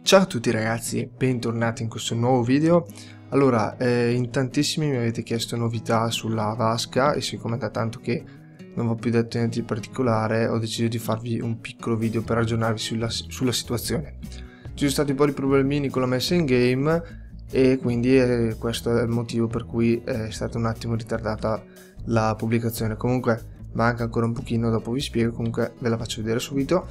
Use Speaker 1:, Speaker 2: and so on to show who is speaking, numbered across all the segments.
Speaker 1: Ciao a tutti ragazzi e bentornati in questo nuovo video. Allora, in tantissimi mi avete chiesto novità sulla vasca e siccome da tanto che non ho più detto niente di particolare ho deciso di farvi un piccolo video per aggiornarvi sulla situazione. Ci sono stati un po' di problemini con la messa in game e quindi questo è il motivo per cui è stata un attimo ritardata la pubblicazione. Comunque manca ancora un pochino, dopo vi spiego, comunque ve la faccio vedere subito.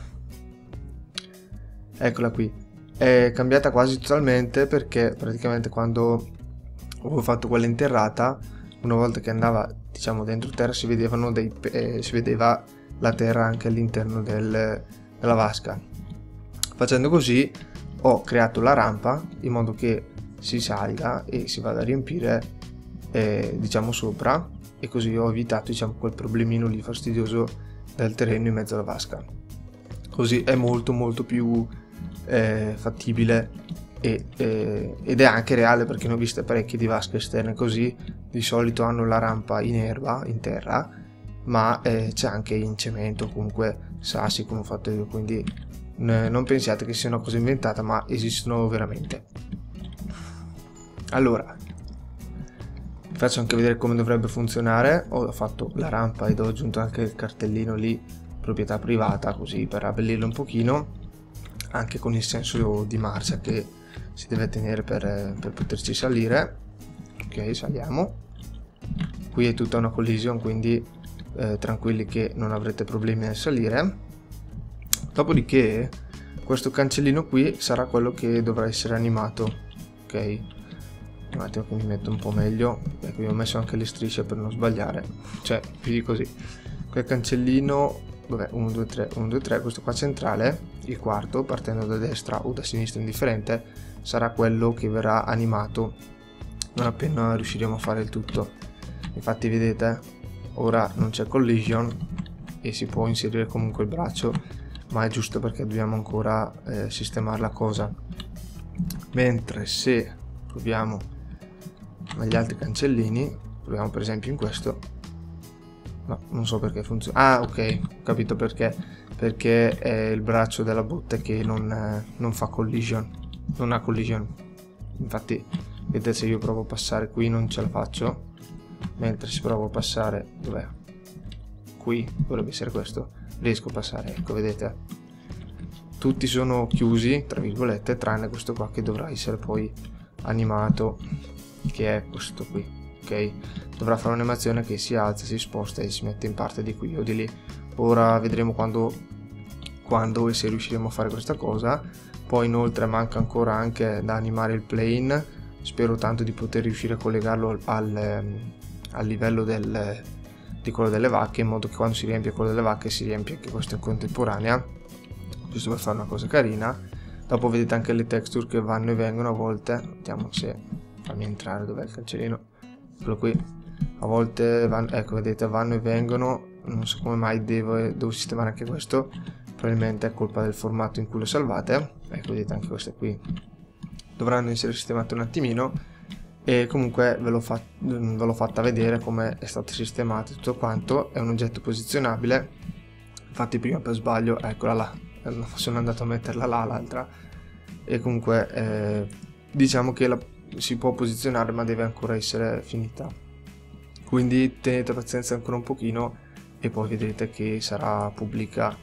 Speaker 1: Eccola qui. È cambiata quasi totalmente perché praticamente quando ho fatto quella interrata, una volta che andava diciamo dentro terra si vedeva la terra anche all'interno della vasca. Facendo così ho creato la rampa in modo che si salga e si vada a riempire diciamo sopra, e così ho evitato diciamo quel problemino lì fastidioso del terreno in mezzo alla vasca. Così è molto più fattibile ed è anche reale, perché ne ho viste parecchie di vasche esterne così. Di solito hanno la rampa in erba, in terra, ma c'è anche in cemento, comunque sassi come ho fatto io, quindi non pensiate che sia una cosa inventata, ma esistono veramente. Allora vi faccio anche vedere come dovrebbe funzionare. Ho fatto la rampa ed ho aggiunto anche il cartellino lì, proprietà privata, così per abbellirlo un pochino, anche con il senso di marcia che si deve tenere per poterci salire. Ok, saliamo. Qui è tutta una collision, quindi tranquilli che non avrete problemi nel salire. Dopodiché questo cancellino qui sarà quello che dovrà essere animato. Ok, un attimo che mi metto un po' meglio. Ecco, io ho messo anche le strisce per non sbagliare, cioè più di così. Quel cancellino, dov'è? 1 2 3 1 2 3, questo qua centrale, il quarto, partendo da destra o da sinistra indifferente, sarà quello che verrà animato non appena riusciremo a fare il tutto. Infatti vedete, ora non c'è collision e si può inserire comunque il braccio, ma è giusto perché dobbiamo ancora sistemare la cosa. Mentre se proviamo negli altri cancellini, proviamo per esempio in questo, no, non so perché funziona. Ah, ok, ho capito perché è il braccio della botte che non fa collision, non ha collision. Infatti vedete, se io provo a passare qui non ce la faccio, mentre se provo a passare, dov'è? Qui dovrebbe essere questo, riesco a passare. Ecco, vedete, tutti sono chiusi tra virgolette tranne questo qua che dovrà essere poi animato, che è questo qui. Ok, dovrà fare un'animazione che si alza, si sposta e si mette in parte di qui o di lì. Ora vedremo quando e se riusciremo a fare questa cosa. Poi inoltre manca ancora anche da animare il plane. Spero tanto di poter riuscire a collegarlo al livello di quello delle vacche, in modo che quando si riempie quello delle vacche si riempie anche questo in contemporanea, giusto per fare una cosa carina. Dopo vedete anche le texture che vanno e vengono a volte. Vediamo se fammi entrare, dov'è il cancellino, quello qui. A volte vanno, ecco vedete, vanno e vengono, non so come mai devo sistemare anche questo, probabilmente è colpa del formato in cui lo salvate. Ecco vedete, anche queste qui dovranno essere sistemate un attimino, e comunque ve l'ho fatta vedere come è stato sistemato tutto quanto. È un oggetto posizionabile, infatti prima per sbaglio, eccola là, sono andato a metterla là l'altra, e comunque diciamo che si può posizionare ma deve ancora essere finita, quindi tenete pazienza ancora un pochino e poi vedrete che sarà pubblica.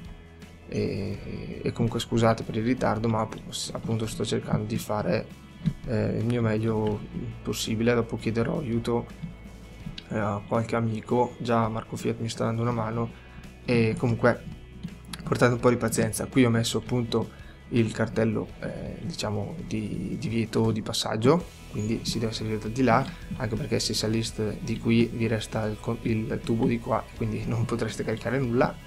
Speaker 1: E comunque scusate per il ritardo, ma appunto sto cercando di fare il mio meglio possibile. Dopo chiederò aiuto a qualche amico, già Marco Fiat mi sta dando una mano, e comunque portate un po' di pazienza. Qui ho messo appunto il cartello diciamo di divieto di passaggio, quindi si deve salire da di là, anche perché se saliste di qui vi resta il tubo di qua, quindi non potreste caricare nulla.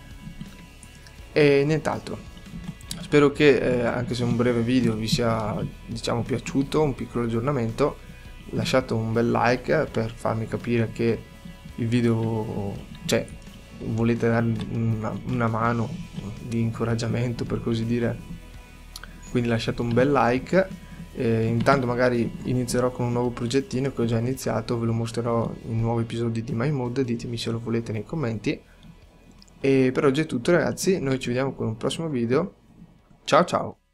Speaker 1: E nient'altro, spero che anche se un breve video vi sia diciamo piaciuto, un piccolo aggiornamento. Lasciate un bel like per farmi capire che il video, cioè, volete darmi una mano di incoraggiamento, per così dire, quindi lasciate un bel like. Intanto magari inizierò con un nuovo progettino che ho già iniziato, ve lo mostrerò in nuovi episodi di MyMod, ditemi se lo volete nei commenti. E per oggi è tutto ragazzi, noi ci vediamo con un prossimo video. Ciao ciao!